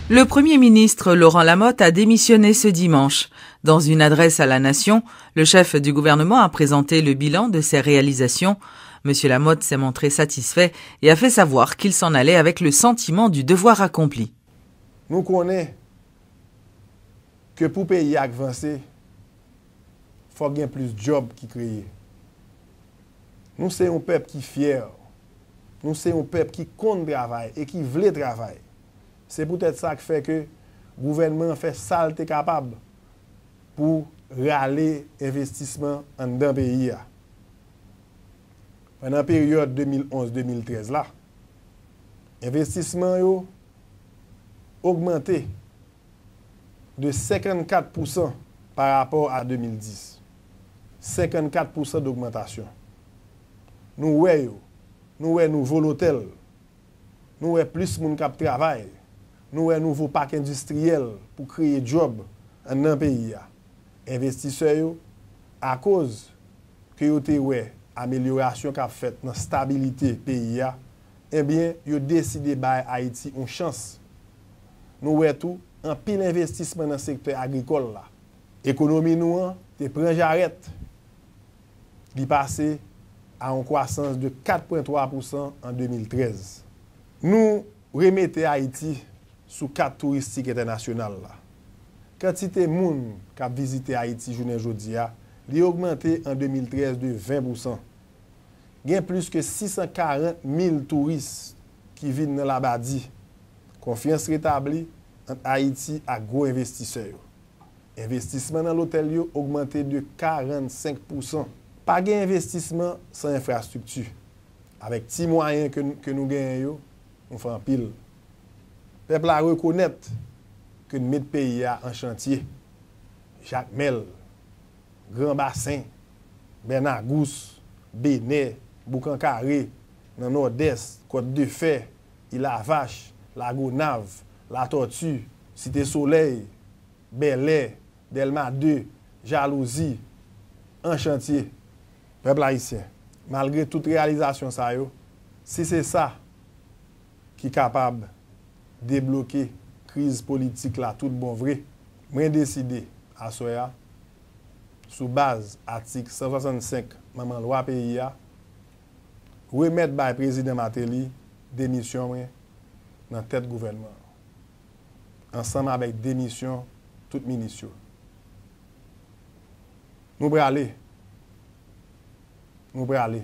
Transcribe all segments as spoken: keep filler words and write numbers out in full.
Le Premier ministre Laurent Lamotte a démissionné ce dimanche. Dans une adresse à la nation, le chef du gouvernement a présenté le bilan de ses réalisations. Monsieur Lamotte s'est montré satisfait et a fait savoir qu'il s'en allait avec le sentiment du devoir accompli. Nous connaissons que pour pays avancer, il faut qu'il y ait plus de jobs qui créent. Nous sommes un peuple qui est fier. Nous sommes un peuple qui compte travail et qui veut travailler. C'est peut-être ça qui fait que le gouvernement fait ça le capable pour râler investissement dans le pays. Pendant la période deux mille onze deux mille treize, là, l'investissement a augmenté de cinquante-quatre pour cent par rapport à deux mille dix. cinquante-quatre pour cent d'augmentation. Nous voyons, nous voyons nouveaux hôtels, nous voyons plus de monde qui travaille. Nous avons un nouveau parc industriel pour créer des jobs dans le pays. Investisseurs, à cause que vous avez amélioration qu'a fait dans la stabilité du pays, eh bien, ils ont décidé de donner à Haïti une chance. Nous avons tout un pile investissement dans le secteur agricole. L'économie nous te prend j'arrête. Il passé à une croissance de quatre virgule trois pour cent en deux mille treize. Nous remettons Haïti sous cadre touristique international. La quantité de gens qui ont visité Haïti journée aujourd'hui a augmenté en deux mille treize de vingt pour cent. Il y a plus que six cent quarante mille touristes qui viennent dans la Badi. Confiance rétablie entre Haïti et gros investisseurs. Investissement dans l'hôtel a augmenté de quarante-cinq pour cent. Pas d'investissement sans infrastructure. Avec petits moyens que, que nous gagnons, on fait un pile. Le peuple a reconnaître que nous mettons le pays en chantier. Jacques Mel, Grand Bassin, Bernard Gousse, Béné, Boucan-Carré, dans le Nord-Est, Côte-de-Fer, Île-à-Vache, La Gonave, La Tortue, Cité-Soleil, Bel-Air, Delma deux, Jalousie, en chantier. Peuple haïtien, malgré toute réalisation, ça, si c'est ça qui est capable débloquer la crise politique là, tout bon vrai, moi décidé à Soya, sous base article cent soixante-cinq, maman loi pays, remettre par le président Martelly démission dans la tête du gouvernement. Ensemble avec démission toute ministre. Nous allons aller. Nous allons aller.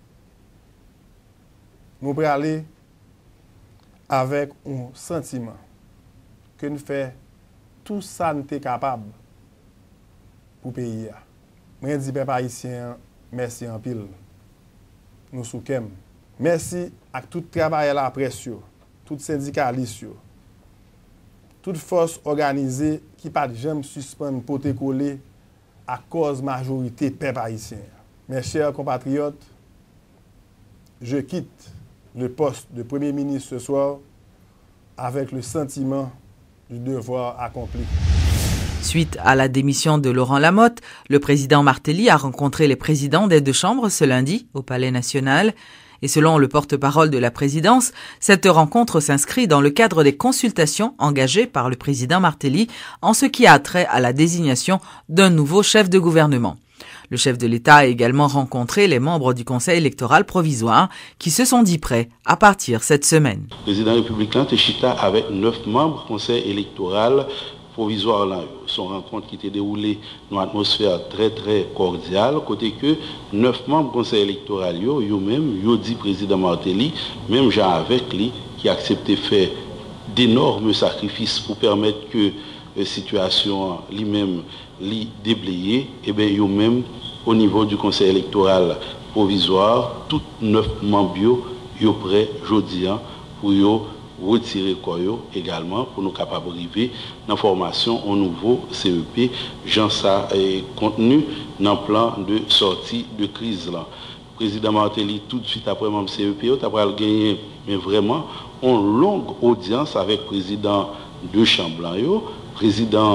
Nous allons aller avec un sentiment que nous faisons tout ça nous sommes capables pour le pays. Je dis peuple haïtien, merci en pile. Nous souhaitons. Merci à tout travail à la presse, tout syndicaliste, toute force organisée qui n'a pas jamais suspendre pour te coller à cause de la majorité peuple haïtien. Mes chers compatriotes, je quitte le poste de Premier ministre ce soir avec le sentiment du devoir accompli. Suite à la démission de Laurent Lamotte, le président Martelly a rencontré les présidents des deux chambres ce lundi au Palais national. Et selon le porte-parole de la présidence, cette rencontre s'inscrit dans le cadre des consultations engagées par le président Martelly en ce qui a trait à la désignation d'un nouveau chef de gouvernement. Le chef de l'État a également rencontré les membres du Conseil électoral provisoire qui se sont dit prêts à partir cette semaine. Le président républicain Techita avec neuf membres du Conseil électoral provisoire là. Son rencontre qui était déroulée dans une atmosphère très très cordiale, côté que neuf membres du Conseil électoral, yo, yo même, yo dit président Martelly, même gens avec lui, qui acceptait faire d'énormes sacrifices pour permettre que la situation lui-même li déblayer, et bien yo même au niveau du Conseil électoral provisoire, tous neuf membres yo, yo prêts aujourd'hui pour yo retirer quoi également pour nous capables d'arriver dans la formation au nouveau C E P, Jean ça est contenu dans le plan de sortie de crise là. Président Martelly tout de suite après même C E P, tu as gagné mais vraiment une longue audience avec président de chambre, président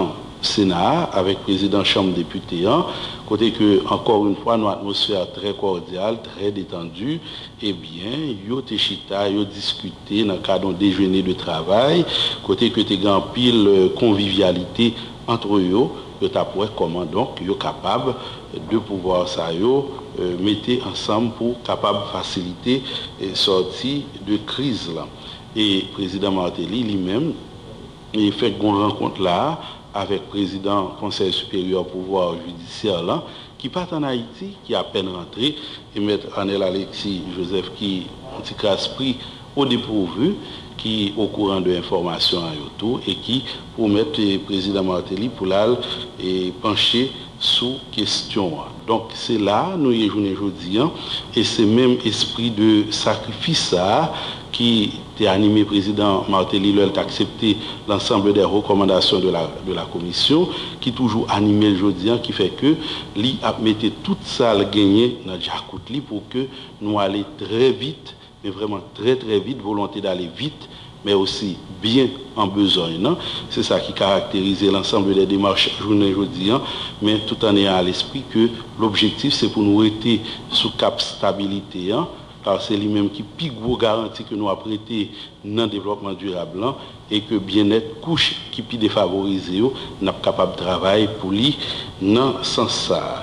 Sénat avec le président Chambre des députés, hein, côté que, encore une fois, notre atmosphère très cordiale, très détendue, eh bien, yo te chita, yo discuté dans le cadre d'un déjeuner de travail, côté que te grand pile convivialité entre eux, yo t'apprends comment donc yo capable de pouvoir ça yo euh, mettre ensemble pour capable faciliter et sortie de crise là. Et président Martelly lui-même il fait une rencontre là avec le président du Conseil supérieur pouvoir judiciaire là, qui part en Haïti, qui a à peine rentré, et maître Anel Alexis Joseph qui un petit casse-prix au dépourvu, qui est au courant de l'information à autour et qui promet le président Martelly pour l'aller et pencher sous question. Donc c'est là, nous y journée aujourd'hui, et c'est même esprit de sacrifice ça qui a animé le président Martelly, il a accepté l'ensemble des recommandations de la, de la commission, qui toujours animé aujourd'hui, qui fait que lui a mis tout ça à gagner dans le pour que nous allions très vite, mais vraiment très très vite, volonté d'aller vite, mais aussi bien en besoin. C'est ça qui caractérise l'ensemble des démarches journée aujourd'hui, mais tout en ayant à l'esprit que l'objectif c'est pour nous rester sous cap stabilité, hein, car c'est lui-même qui plus gros garantie que nous a prêté dans le développement durable hein, et que bien-être couche qui plus défavorisé, n'a pas capable de travailler pour lui dans ce sens ça.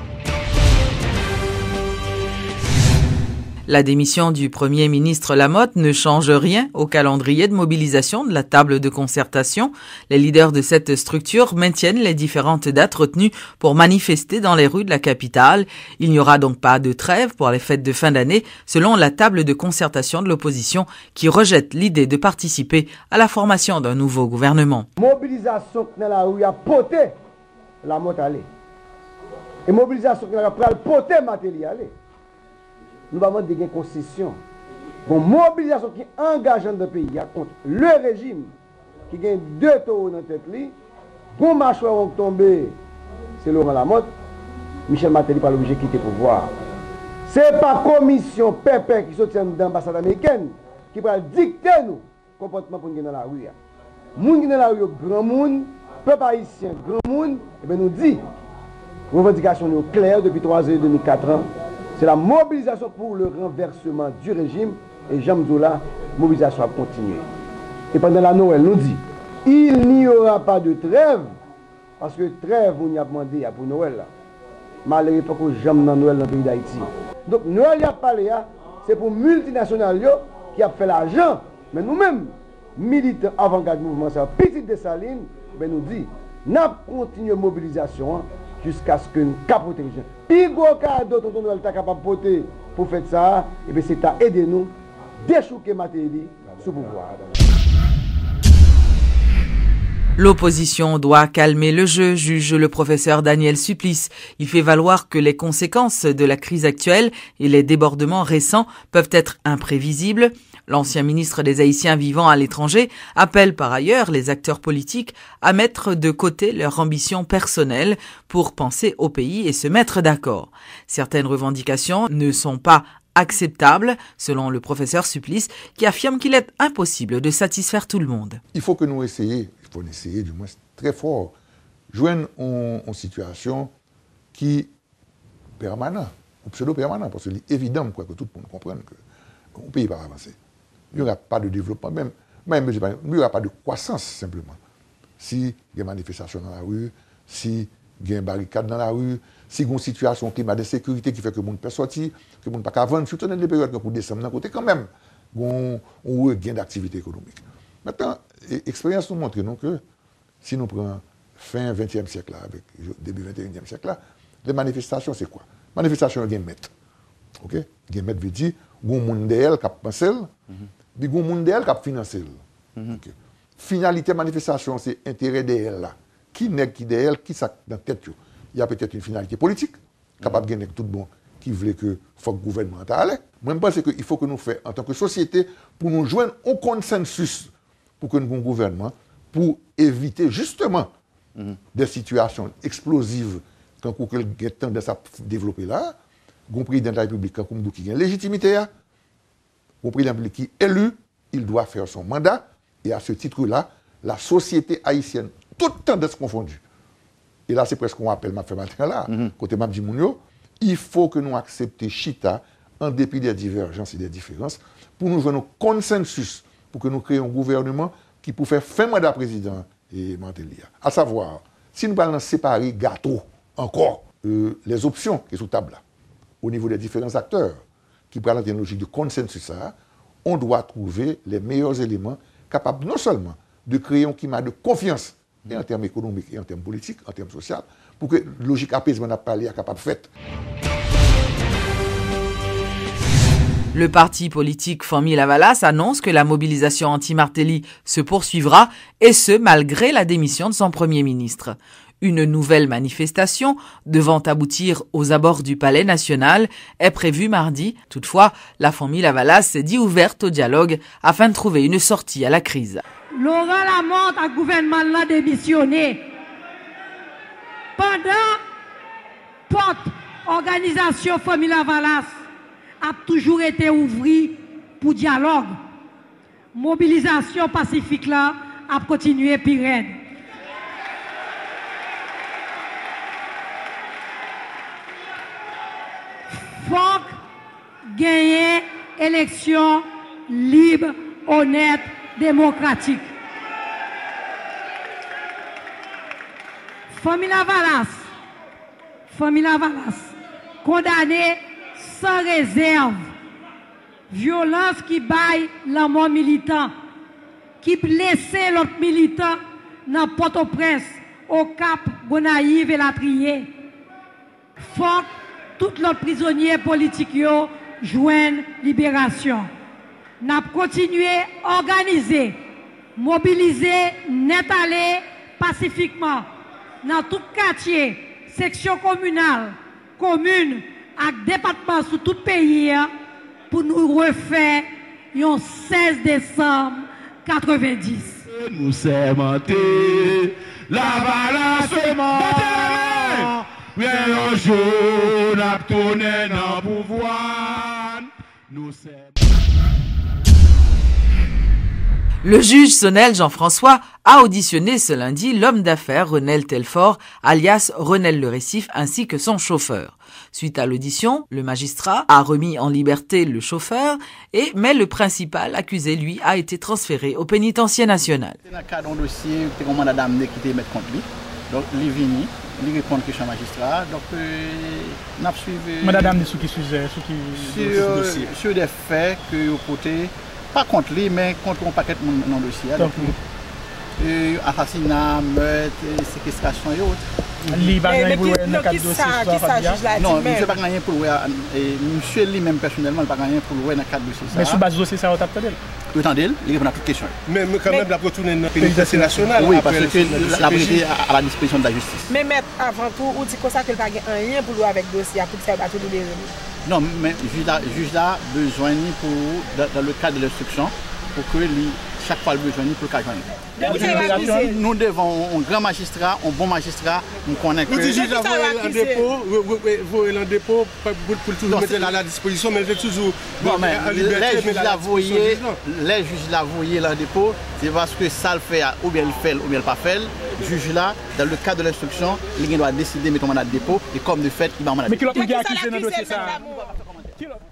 La démission du Premier ministre Lamotte ne change rien au calendrier de mobilisation de la table de concertation. Les leaders de cette structure maintiennent les différentes dates retenues pour manifester dans les rues de la capitale. Il n'y aura donc pas de trêve pour les fêtes de fin d'année, selon la table de concertation de l'opposition qui rejette l'idée de participer à la formation d'un nouveau gouvernement. Mobilisation dans la rue a porté Lamotte aller. Et mobilisation qui a porté Martelly aller. Nous avons des concessions. Une mobilisation qui engage dans le pays contre le régime qui gagne deux taux dans la tête. Bon mâchoire qui tombé, c'est Laurent Lamotte. Michel Martelly pas obligé de quitter le pouvoir. Ce n'est pas la commission P P qui soutient l'ambassade américaine qui va dicter nous le comportement pour nous dans la rue. Les gens dans la rue, grand monde, peuple haïtien, grand monde, et bien nous dit, revendication claire depuis trois ans et demi, quatre ans. C'est la mobilisation pour le renversement du régime et Jean Mzola, mobilisation a continué. Et pendant la Noël, nous dit, il n'y aura pas de trêve, parce que trêve, on y a demandé pour Noël. Malgré pas que j'aime dans Noël dans le pays d'Haïti. Donc Noël, il y a parlé, c'est pour multinationales qui a fait l'argent. Mais nous-mêmes, militants avant-garde mouvement, c'est un petit Dessalines, ben nous dit, n'a continué mobilisation jusqu'à ce que nous capotions. Puis gros cadeau tonton Noël est capable de porter pour faire ça, et bien c'est à aider nous déchouquer Martelly sous pouvoir. L'opposition doit calmer le jeu, juge le professeur Daniel Supplice. Il fait valoir que les conséquences de la crise actuelle et les débordements récents peuvent être imprévisibles. L'ancien ministre des Haïtiens vivant à l'étranger appelle par ailleurs les acteurs politiques à mettre de côté leur ambition personnelle pour penser au pays et se mettre d'accord. Certaines revendications ne sont pas acceptables, selon le professeur Supplice, qui affirme qu'il est impossible de satisfaire tout le monde. Il faut que nous essayions, il faut essayer du moins très fort, joindre une, une situation qui est permanente, ou pseudo-permanente, parce que c'est évident quoi, que tout le monde comprenne que le pays ne va pas avancer. Il n'y aura pas de développement, même, même il n'y aura pas de croissance simplement. Si il y a des manifestations dans la rue, si il y a une barricade dans la rue, si il y a une situation, un climat de sécurité qui fait que le monde peut sortir, que le monde ne peut pas vendre, surtout dans les périodes pour décembre, d'un côté quand même, on a un gain d'activité économique. Maintenant, l'expérience nous montre nous que si nous prenons fin vingtième siècle, là, avec début vingt et unième siècle, là, les manifestations, c'est quoi? Manifestation, il y a un maître. Ok? Il y a un maître veut dire, il y a un monde derrière qui a pensé, puis il y a un monde derrière qui a financé. Okay. Finalité manifestation, c'est intérêt derrière là. Qui n'est qui derrière, qui ça dans la tête? Il y a peut-être une finalité politique, capable de gagner tout le monde qui voulait que faut que le gouvernement aille. Moi, je pense qu'il faut que nous fassions en tant que société pour nous joindre au consensus pour que nous ayons un gouvernement pour éviter justement mm-hmm. des situations explosives quand il y a tendance à développer là. Le président de la République, qui a une légitimité, le président de la République qui est élu, il doit faire son mandat. Et à ce titre-là, la société haïtienne, toute tendance confondue, et là c'est presque un appel m'a fait matin là, mm-hmm. côté m'a dit Mounio, il faut que nous acceptions Chita en dépit des divergences et des différences pour nous jouer un consensus pour que nous créions un gouvernement qui peut faire fin mandat président et Martelly. À savoir, si nous allons séparer gâteau encore euh, les options qui sont sous table là, au niveau des différents acteurs qui prennent une logique de consensus, on doit trouver les meilleurs éléments capables non seulement de créer un climat de confiance et en termes économiques et en termes politiques, en termes sociaux, pour que la logique apaisement n'a pas l'air capable de faire. Le parti politique Famille Lavalas annonce que la mobilisation anti-Martelly se poursuivra, et ce, malgré la démission de son Premier ministre. Une nouvelle manifestation, devant aboutir aux abords du Palais national, est prévue mardi. Toutefois, la Famille Lavalas s'est dit ouverte au dialogue afin de trouver une sortie à la crise. Laurent Lamotte a gouvernement l'a démissionné. Pendant porte organisation Famille Lavalas a toujours été ouverte pour dialogue. Mobilisation pacifique là a continué pire. Faut gagner élection libre, honnête, démocratique. Famille Lavalas, Famille Lavalas, condamnée sans réserve, violence qui baille la mort militant, qui blessait l'autre militant dans Port-au-Prince, au Cap, Gonaïve et La Trier. Faut tous les prisonniers politiques joignent libération. N'a continué à organiser, mobiliser, net aller pacifiquement dans tout quartier, section communale, commune et département sous tout pays pour nous refaire le seize décembre quatre-vingt-dix. Nous sommes mentés, la balance mort. Bien un jour, n'a tourné dans le pouvoir. Nous sommes. Le juge Sonel Jean-François a auditionné ce lundi l'homme d'affaires Renel Telfort, alias Renel Le Récif, ainsi que son chauffeur. Suite à l'audition, le magistrat a remis en liberté le chauffeur, et, mais le principal accusé, lui, a été transféré au pénitencier national. Dans le cadre d'un dossier, il y a un mandat d'amener qui était mis contre lui. Donc, il est venu, il répond à la question magistrat. Donc, on a suivi. Mandat d'amener sur qui sujet, sur qui dossier. Sur des faits que vous portez. Pas contre lui, mais contre un paquet de mon dossier. Donc, euh, assassinat, meurtre, séquestration et autres. Il va gagner pour le dossier. Non, monsieur pas gagné pour le monsieur lui-même personnellement, il va gagner pour le cadre dossier. Mais sur base dossier, ça va t'attendre. Vous attendez, il répond à toutes questions. Mais quand même, la retourner dans le pénitencier national. Oui, parce que la vérité à la disposition de la justice. Mais maître, avant tout, on dit que ça qu'il n'y a pas rien pour lui avec le dossier, pour faire battre tous les non, mais le juge a besoin pour, dans, dans le cadre de l'instruction, pour que lui, chaque fois le besoin pour le cas. Nous devons un grand magistrat, un bon magistrat, nous connaissons que... Le juge a voulu en dépôt, vous en dépôt pour toujours mettre à la disposition, mais toujours... Non, mais les juges la voyaient, les juges la voyaient en dépôt, c'est parce que ça le fait, ou bien le fait, ou bien le pas fait. Le juge là, dans le cadre de l'instruction, il doit décider de mettre un mandat de dépôt, et comme de fait, il va en mandat de dépôt. Mais qui l'a accusé dans le dossier ça?